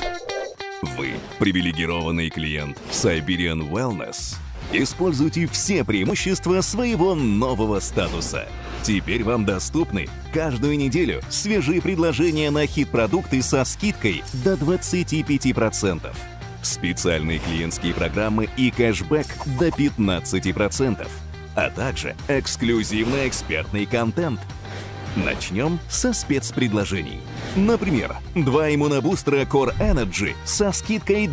Вы привилегированный клиент Siberian Wellness. Используйте все преимущества своего нового статуса. Теперь вам доступны каждую неделю свежие предложения на хит-продукты со скидкой до 25%. Специальные клиентские программы и кэшбэк до 15%. А также эксклюзивный экспертный контент. Начнем со спецпредложений. Например, 2 иммунобустера Core Energy со скидкой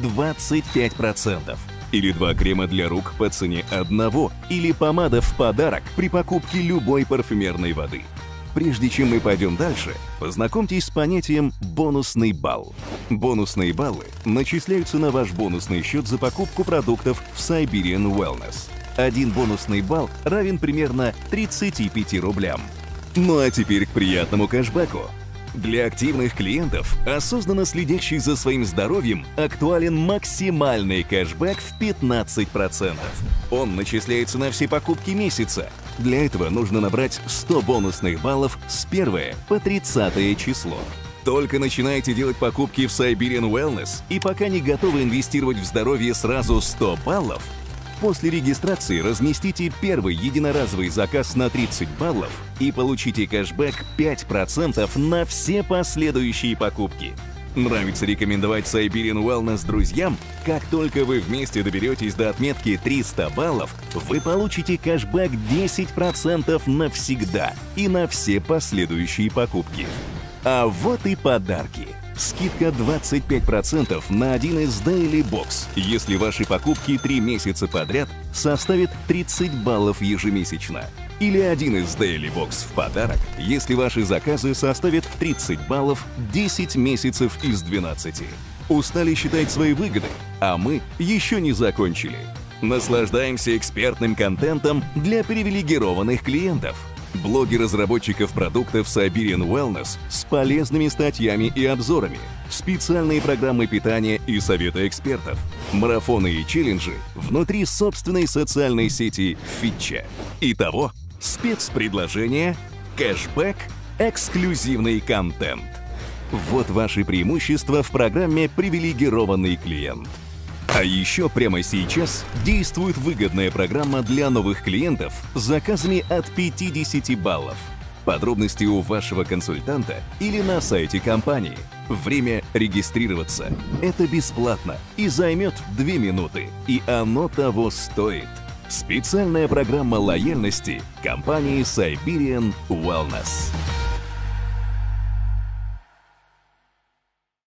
25%. Или 2 крема для рук по цене одного, или помада в подарок при покупке любой парфюмерной воды. Прежде чем мы пойдем дальше, познакомьтесь с понятием «бонусный балл». Бонусные баллы начисляются на ваш бонусный счет за покупку продуктов в Siberian Wellness. Один бонусный балл равен примерно 35 рублям. Ну а теперь к приятному кэшбэку. Для активных клиентов, осознанно следящих за своим здоровьем, актуален максимальный кэшбэк в 15%. Он начисляется на все покупки месяца. Для этого нужно набрать 100 бонусных баллов с 1 по 30 число. Только начинайте делать покупки в Siberian Wellness и пока не готовы инвестировать в здоровье сразу 100 баллов, после регистрации разместите первый единоразовый заказ на 30 баллов и получите кэшбэк 5% на все последующие покупки. Нравится рекомендовать Siberian Wellness друзьям? Как только вы вместе доберетесь до отметки 300 баллов, вы получите кэшбэк 10% навсегда и на все последующие покупки. А вот и подарки. Скидка 25% на один из Daily Box, если ваши покупки 3 месяца подряд составят 30 баллов ежемесячно. Или один из Daily Box в подарок, если ваши заказы составят 30 баллов 10 месяцев из 12. Устали считать свои выгоды? А мы еще не закончили. Наслаждаемся экспертным контентом для привилегированных клиентов. Блоги разработчиков продуктов Siberian Wellness с полезными статьями и обзорами, специальные программы питания и советы экспертов, марафоны и челленджи внутри собственной социальной сети Фитча. Итого, спецпредложения, кэшбэк, эксклюзивный контент. Вот ваши преимущества в программе «Привилегированный клиент». А еще прямо сейчас действует выгодная программа для новых клиентов с заказами от 50 баллов. Подробности у вашего консультанта или на сайте компании. Время регистрироваться. Это бесплатно и займет 2 минуты. И оно того стоит. Специальная программа лояльности компании Siberian Wellness.